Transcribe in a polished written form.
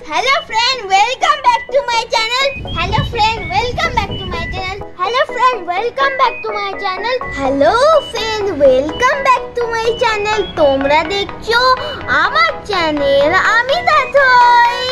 Hello friend, welcome back to my channel. Hello friend, welcome back to my channel. Hello friend, welcome back to my channel. Hello friend, welcome back to my channel. তোমরা দেখছো আমার channel আমি তাথই।